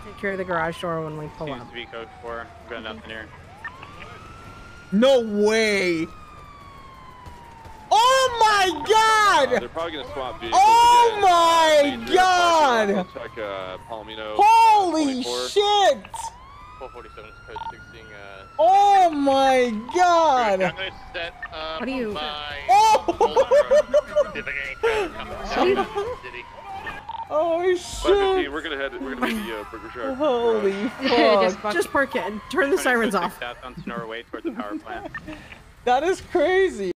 Take care of the garage door when we pull up. Seems to be code 4. We've got nothing here. No way! Oh my god! They're probably gonna swap vehicles Oh again. my god! I'll check Palomino. Holy 24. shit! 447 is code 16. Oh my god! I'm gonna set up What do you? Oh shit! 515, we're gonna hit the Burger Shark. Holy fuck! Just park it and turn the sirens off. South on Sonora Way towards the power plant. That is crazy.